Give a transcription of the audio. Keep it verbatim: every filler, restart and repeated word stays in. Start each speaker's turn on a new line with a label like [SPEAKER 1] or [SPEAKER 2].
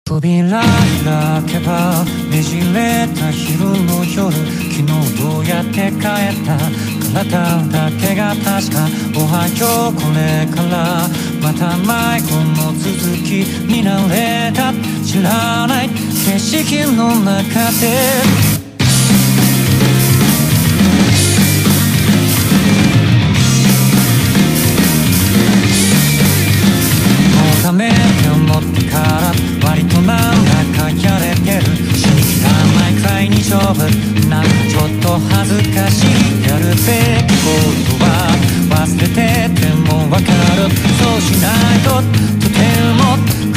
[SPEAKER 1] 扉開けばねじれた昼の夜、昨日どうやって帰った体だけが確か。おはようこれからまた迷子の続きになれた。知らない景色の中でダメって思ってから割となんだかやれてる。死にきらないくらいに勝負、なんかちょっと恥ずかしい。やるべきことは忘れててもわかる。そうしないととても